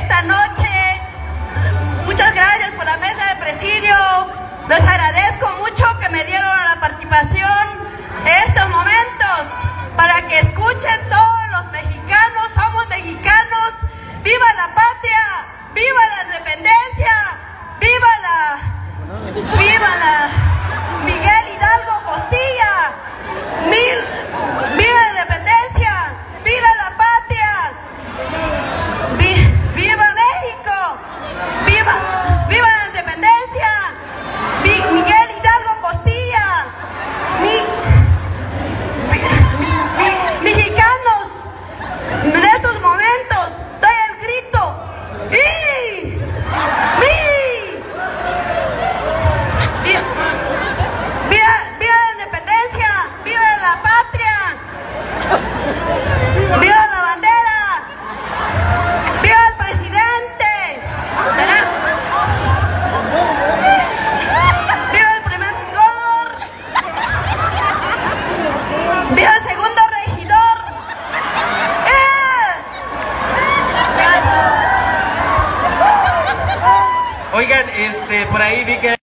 esta noche. Muchas gracias por la mesa de presidio. Les agradezco mucho que me dieron la participación en estos momentos para que escuchen todos los mexicanos. Somos mexicanos. ¡Viva la patria! ¡Viva la independencia! ¡Viva la Miguel Hidalgo Costilla! ¡Viva la independencia! ¡Viva la patria! ¡Viva México! ¡Viva la independencia! ¡Miguel Hidalgo Costilla! Mexicanos, en estos momentos doy el grito. ¡Viva la independencia! ¡Viva la patria! ¡Viva la bandera! ¡Viva el presidente! ¡Viva el primer gobernador! ¡Viva el segundo regidor! Oigan, por ahí vi que